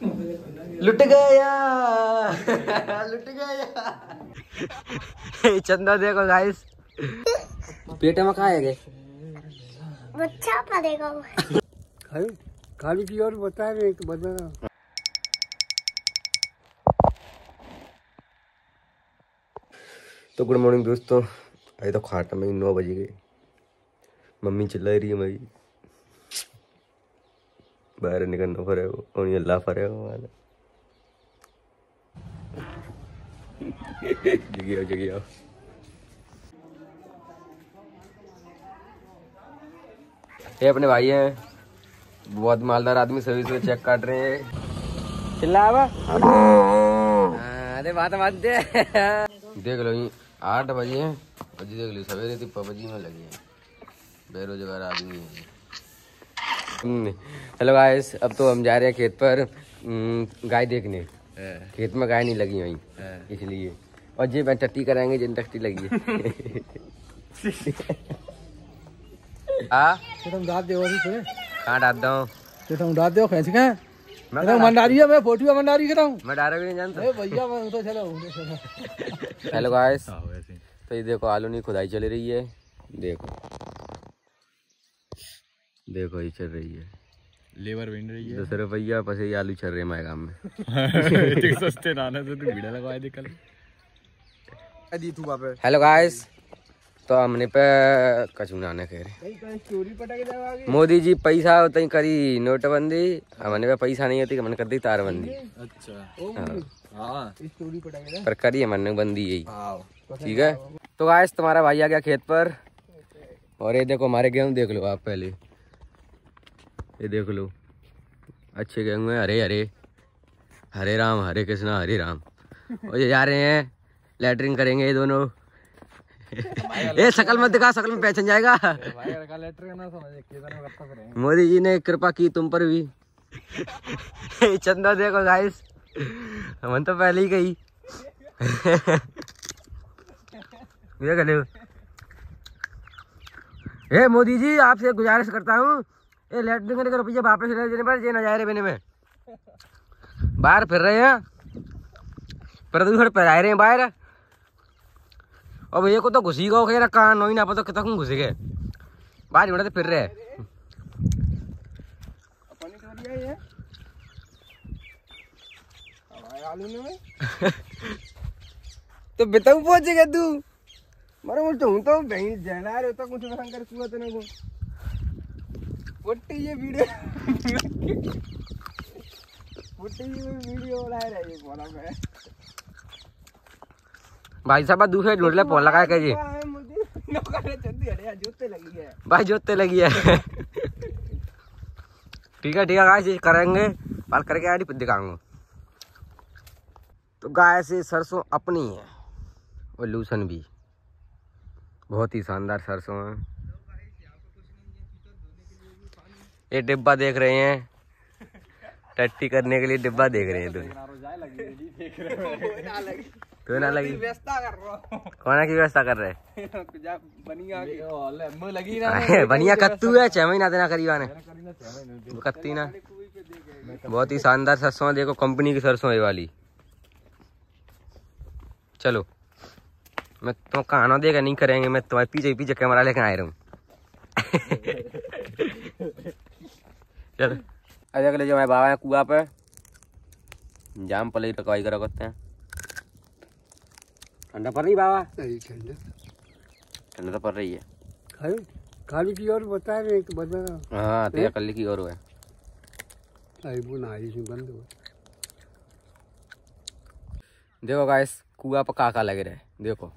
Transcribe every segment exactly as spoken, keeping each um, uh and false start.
लुट गया लुट गया। चंदा देखो गाइस पेट में कहा है बच्चा पड़ेगा खाली की और बता रहे बता। तो गुड मॉर्निंग दोस्तों, अभी तो खाट में नौ बज गए। मम्मी चिल्ला रही है भाई बाहर निकलना पड़ेगा और ये ला पड़ेगा वाला। जगियो जगियो ये अपने भाई हैं, बहुत मालदार आदमी, सभी से चेक काट रहे हैं। चिल्लावा अरे बात बात दे। देख लो ये आठ बजे हैं, बजी देख लो सवेरे थी पबजी में लगी है, बेरोजगार आदमी है। हेलो गाइस, अब तो हम जा रहे हैं खेत पर गाय देखने। खेत में गाय नहीं लगी वहीं इसलिए, और जी मैं टट्टी कराएंगे जिन टट्टी लगी है। हाँ तुम डाल दो कहाँ डालता हूँ तुम डाल दो खींच के मैं मंडारी है, मैं फोटो मंडारी कर रहा हूँ। मैं डायरेक्ट नहीं जानता भैया मैं तो चलो। हेलो गाइस, तो ये देखो आलू नहीं खुदाई चल रही है। देखो देखो ये चल रही है, लेबर बन रही है। दस रुपया पसे ये आलू चल रहे हैं माय गाँव में। सस्ते नाना से तू वीडियो लगवाए दे कल। हेलो गाइस, तो हमने पे कचू नाने कह रहे मोदी जी पैसा तई करी नोटबंदी, हमने पे पैसा नहीं होती हमने कर दी तारबंदी। अच्छा हाँ पर करी हमने बंदी यही, ठीक है। तो गाइस तुम्हारा भाई आ गया खेत पर, और ये देखो हमारे गेहूं देख लो आप पहले, ये देख लो अच्छे गेहूं हैं, हरे हरे हरे राम हरे कृष्णा हरे राम। और ये जा रहे हैं लैटरिन करेंगे ये दोनों। ये शकल मत दिखा, शकल में पहचान जाएगा। मोदी जी ने कृपा की तुम पर भी। चंदा देखो गाइस, हम तो पहले ही गई। ए मोदी जी आपसे गुजारिश करता हूँ, ये लैटरिन करने का रुपया वापस ले देने पर ये नजारे बने में बाहर फिर रहे हैं, प्रदूषण फैला रहे हैं बाहर। और भैया को तो घुसी गो खेरा कहाँ नो ही ना पता कितना घुस गए बाहर जोड़े फिर रहे। तो बताऊ पहुंचेगा तू मारे बोलते हूँ तो बहन जना रहे तो कुछ शंकर कुआ तेने को पुट्टी ये वीडियो पुट्टी ये वीडियो बना रहा है बोला मैं भाई साहब दूसरे ढूंढ ले फोन लगा के जी भाई जोते लगी है। ठीक है ठीक है गाय करेंगे बाल करके आए फिर दिखाऊंगा। तो गाय से सरसों अपनी है और लूसन भी बहुत ही शानदार सरसों है। ये डिब्बा देख रहे हैं, टट्टी करने के लिए डिब्बा देख रहे हैं। तो ना लगी कौन की व्यवस्था कर रहे बनिया कत्तू है, छह महीना देना करीबा ने कत्ती ना। बहुत ही शानदार सरसों है, देखो कंपनी की सरसों है वाली। चलो मैं तो कहाना देगा नहीं करेंगे, मैं तुम्हारे पीछे पीछे कैमरा लेकर आए रहूँ। चलो अरे अगले जो मैं बाबा है कुआ पे जाम पले रखवाई करा करते हैं। ठंडा पड़ रही बाबा? ठंडा तो पड़ रही है। खाली की और बता रहे बता। हाँ तेरा कल की और है बंद हो। देखो गाइस कुआ पर काका लगे रहे, देखो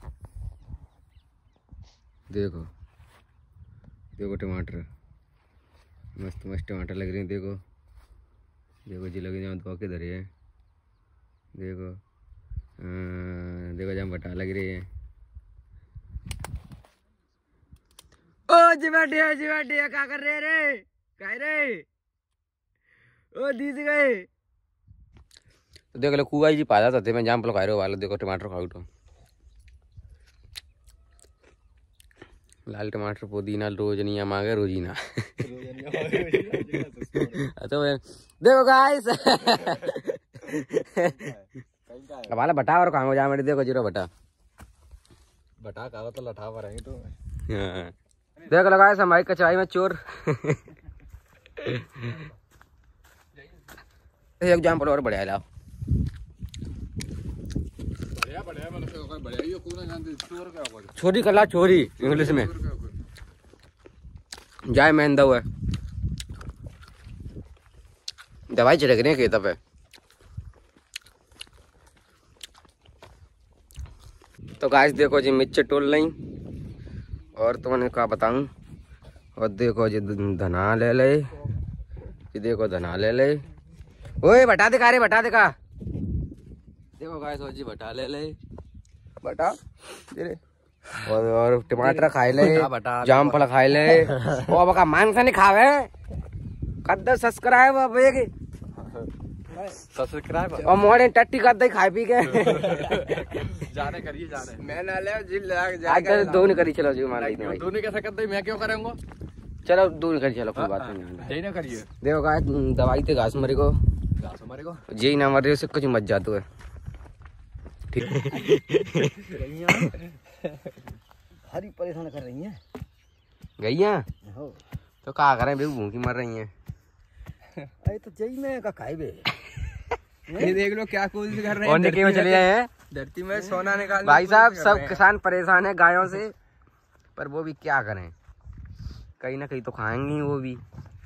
देखो देखो टमाटर मस्त मस्त टमाटर लग रहे हैं। देखो देखो जी लगे जहाँ धो के धरे हैं। देखो आ, देखो जहाँ बटा लग रही है। ओ जी बैठे जी बैठे क्या कर रहे रे कह रे ओ दीदी गए। तो देख लो कुआ जी पाला था मैं जाम पलो खा रहे हो वाला। देखो टमाटर खाओ तो लाल टमाटर पुदीना रोजनिया मांगे रोजीना। तो देखो गाइस अब वाला बटा और कहाँ हो जा मेरे देखो जीरो बटा बटा कहा तो लठा पर रहेंगे तो हाँ। देख लो गाइस हमारी कचाई में चोर एक एग्जाम्पल और बढ़िया लाओ बढ़िया बढ़िया मतलब बढ़िया ये कौन जानते चोर क्या कर छोरी कला छोरी इंग्लिश में जाए मैं दवा दवाई छिड़क रहे हैं खेत पे। तो गाइस देखो जी मिर्च टोल नहीं और तुमने क्या बताऊं। और देखो जी धना ले ले ये देखो धना ले ले ओए बटा दिखा रे बटा दिखा देखो गाइस जी बटा ले ले बटा और और टमाटर खाए ले जामफल खाए ले और बका मांस नहीं खावे कद सब्सक्राइब अब ये सब्सक्राइब और मोड़े टट्टी कद खाए पी के जाने करिए जाने मैं ना ले जिल लग आज तक दो नहीं करी चलो जी मान ली भाई दोनों कैसे करते मैं क्यों करूंगा चलो दो नहीं करी चलो कोई बात नहीं यही ना करिए देखो गाइस दवाई ते घास मरे को घास हमारे को जी ना मर रही उससे कुछ मच जाता है ठीक हरी परेशान कर रही हैं गईया तो क्या करें बेबू भूखी मर रही हैं। अरे तो जई में का खाए बे ये देख लो क्या कोशिश कर रहे और निके में चले आए हैं धरती में सोना निकाल भाई साहब सब किसान परेशान है गायों से पर वो भी क्या करें कहीं ना कहीं तो खाएंगे वो भी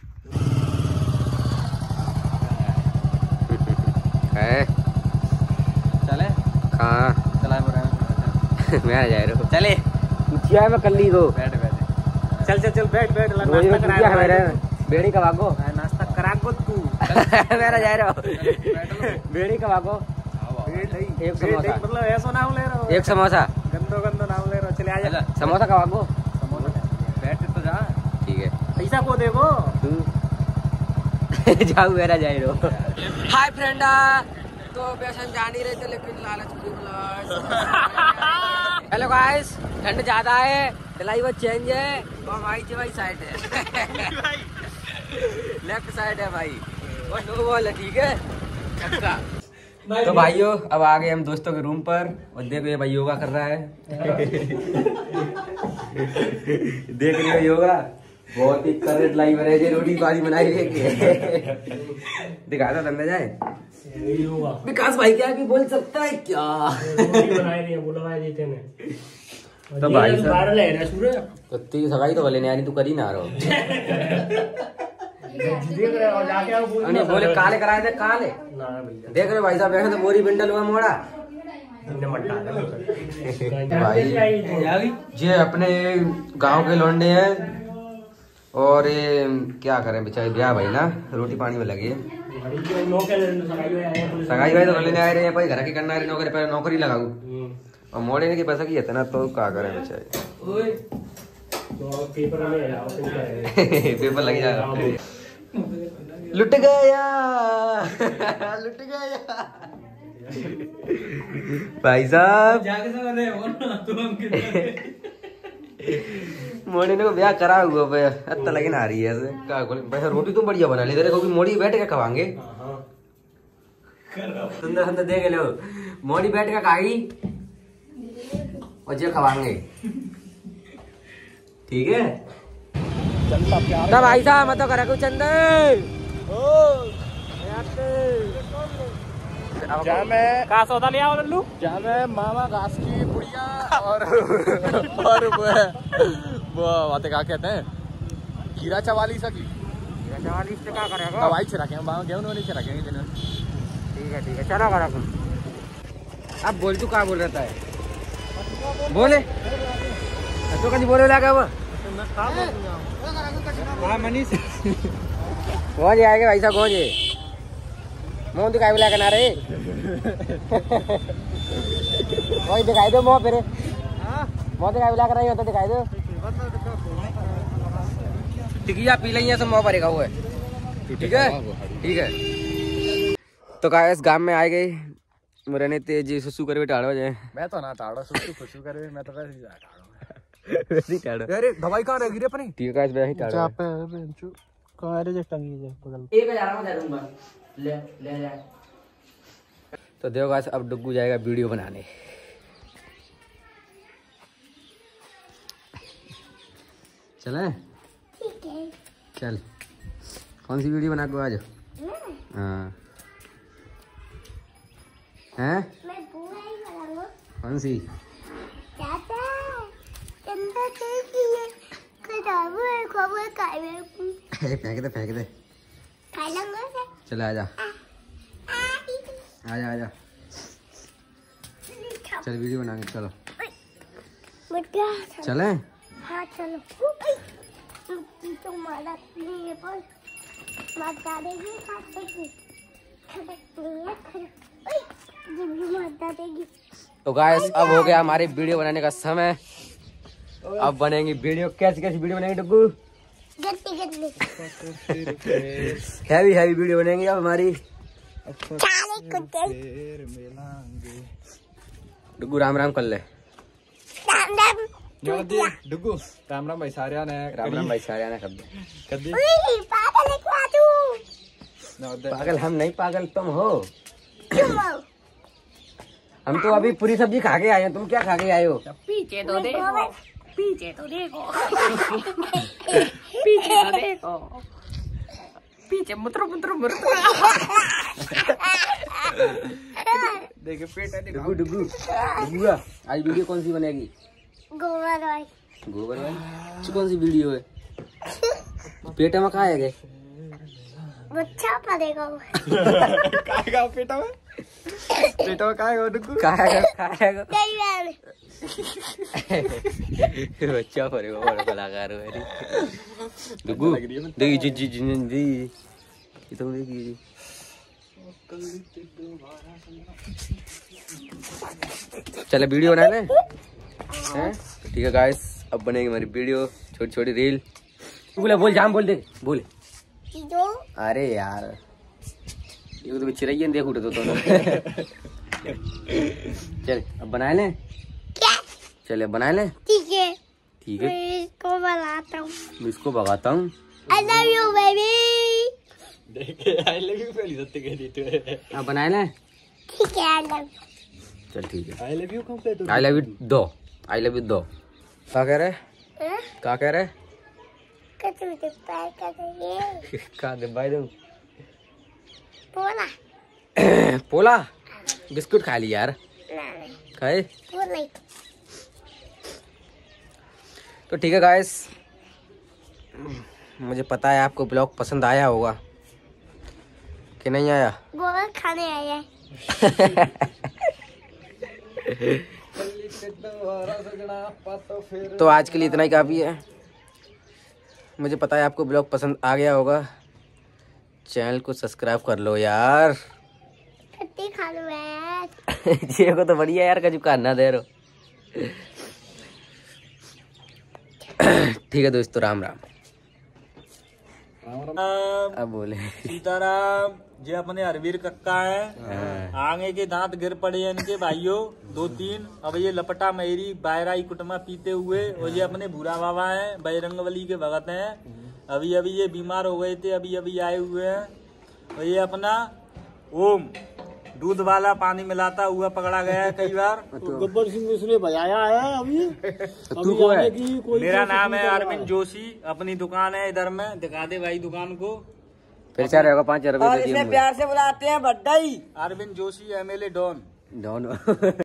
है चले कहाँ चला मैं आ जा रहा हूँ चले पूछिया है मैं कल ली को बैठ बैठ चल चल चल बैठ बैठ नाश्ता करा मेरे बेड़ी कब आगो नाश्ता करा को तू मेरा जा रहा हूँ बेड़ी कब आगो एक समोसा मतलब ऐसा नाम ले रहा एक समोसा गंदो गंदो नाम ले रहा चले आ जा समोसा कब आगो बैठ तो जा ठीक है पैसा को देखो तू जाऊ मेरा जा रहा हूँ। हाय फ्रेंडा तो बेसन जान ही रहे थे लेकिन लालच हेलो गाइस ठंड ज्यादा है चलाई वो चेंज है और भाई जी भाई साइड है लेफ्ट साइड है भाई और नो बॉल है ठीक है। तो भाइयों अब आ गए हम दोस्तों के रूम पर और देखो ये भाई योगा कर रहा है देख रही हो योगा बहुत ही करंट लाइव है रोटी पानी बनाई दिखा था धंधा जाए विकास भाई क्या भी बोल सकता है क्या तो भाई कुत्ती की सगाई तो बोले नहीं तू करी ना रहो नहीं बोले काले कराए थे काले देख रहे भाई साहब देखे तो मोरी बिंडल हुआ मोड़ा भाई ये अपने गांव के लौंडे हैं और ये क्या करें बेचारे ब्याह भाई ना रोटी पानी में लगे सगाई भाई तो लेने आए रहे हैं भाई घर की करना है नौकरी पर नौकरी लगाऊ और मोड़े के पैसा की है ना तो क्या करें बेचारे पेपर लग जाएगा लुट गया लुट गया भाई साहब मोड़ी ने को ब्याह करा हुआ भाई अच्छा लगे ना आ रही है ऐसे क्या भाई रोटी तुम बढ़िया बना ली तेरे को भी मोड़ी बैठ के खवाएंगे सुंदर सुंदर देख लो मोड़ी बैठ के खाई और जे खवाएंगे ठीक है भाई साहब मत करा कुछ अंदर क्या मैं का सौदा लिया लल्लू क्या मैं मामा घास की पुड़िया और और वो है वो बातें क्या कहते हैं कीड़ा चवाली सकी कीड़ा चवाली से क्या करेगा दवाई छिड़के गेहूं वाली छिड़केंगे दिन ठीक है ठीक है चलो करा तुम अब बोल तू क्या बोल रहा है बोले तो कहीं बोले लगा वो मनीष कौन जी आएगा भाई साहब कौन जी मुँह दिखाई बुला कर ना रे वही दिखाई दो मुँह फिर मुँह दिखाई बुला कर रही हो तो दिखाई दो टिकिया पी लेंगे तो मुँह भरेगा वो है ठीक है ठीक है। तो का इस गांव में आ गई मुरने तेज सुसु करे टाड़ो जाए मैं तो ना टाड़ो सुसु खुशु करे मैं तो वैसे ही टाड़ो वैसे ही टाड़ा। अरे दवाई कहाँ रह गई रे अपनी? ठीक है गाइस, वैसे ही टाड़ा है। ले ले ले। तो देखो गाइस, अब डुग्गू जाएगा वीडियो बनाने। चले? ठीक है। चल, कौन सी वीडियो बना को आज? हाँ हैं? मैं पूरा ही बनाऊंगा। कौन सी? चाचा चंदा देखिए किताबों है खबर काय में फेंक दे फेंक दे। खा लूंगा से। चल आजा आजा आजा, चल वीडियो बनाएंगे। चलो मुझे चले? हाँ चलो। तो मारा नहीं पर माता देगी खाते माता देगी। तो गाइस, अब हो गया हमारे वीडियो बनाने का समय। अब बनेंगी वीडियो। कैसी कैसी वीडियो बनेंगी डुग्गू? गट्टी गट्टी हैवी हैवी वीडियो बनेंगी अब हमारी। चाले कुत्ते डुग्गू राम राम कर ले। राम राम डुगू राम राम भाई सारे ने। राम राम भाई सारे ने कर दे। कर दी। उई पागल है क्या तू? पागल हम नहीं, पागल तुम हो। तुम हो। हम तो अभी पूरी सब्जी खा के आए हैं। तुम क्या खा के आए हो? पीछे तो देखो, पीछे तो देखो, पीछे तो देखो, पीछे मुत्र मुत्र मुत्र। देखो पेट है। डुग्गू डुग्गू डुग्गू, आज वीडियो कौन सी बनेगी? गोबर भाई गोबर वाली? ये कौन सी वीडियो है? पेट में कहाँ है गए? बच्चा पड़ेगा। खाएगा पेटा में? पेटा में खाएगा डुगू? खाएगा खाएगा। नहीं यार बच्चा पड़ेगा, बड़ा कलाकार है डुग्गू। देखिए जी जी जी जी, ये तो देखिए। चले वीडियो बना ले हैं? ठीक है गाइस, अब बनेगी हमारी वीडियो, छोटी छोटी रील। बोले बोल, जाम बोल दे, बोल। जो अरे यार, ये तो चिरैया देख उठे तो, तो चल अब बना ले। क्या? चले बना ले। ठीक है ठीक है, मैं इसको बनाता हूँ। मैं इसको भगाता हूँ। I love you baby। देखे आई लव यू पहली सत्य कह दी तू। अब बना ले। ठीक है I love you। चल ठीक है। आई लव यू कौन से? आई लव यू दो, आई लव यू दो। क्या कह रहे? हाँ? क्या कह रहे? कचू के पैर कर देंगे। कहा दे भाई तुम? बोला पोला बिस्कुट खा ली यार। नहीं खाए वो नहीं। तो ठीक है गाइस, मुझे पता है आपको ब्लॉग पसंद आया होगा कि नहीं आया। गोबर खाने आया है। तो आज के लिए इतना ही काफ़ी है। मुझे पता है आपको ब्लॉग पसंद आ गया होगा। चैनल को सब्सक्राइब कर लो यार। खट्टी खा लो यार। ये को तो बढ़िया यार, कजू काटना दे रहो। ठीक है दोस्तों, राम राम। अब बोले सीताराम जी। अपने हरवीर कक्का है। आगे के दांत गिर पड़े हैं इनके भाइयों दो तीन। अब ये लपटा मेरी बायराई कुटमा पीते हुए। और ये अपने भूरा बाबा है, बजरंगबली के भगत हैं। अभी अभी ये बीमार हो गए थे, अभी अभी आए हुए हैं। और ये अपना ओम दूध वाला पानी मिलाता हुआ पकड़ा गया है कई बार। गब्बर सिंह इसने बजाया है अभी। तू को है? मेरा नाम है अरविंद जोशी। अपनी दुकान है इधर में, दिखा दे भाई दुकान को। फिर चार होगा पाँच रुपए दे दिए। प्यार से बुलाते हैं Bhattai. Arvind Joshi MLA don don.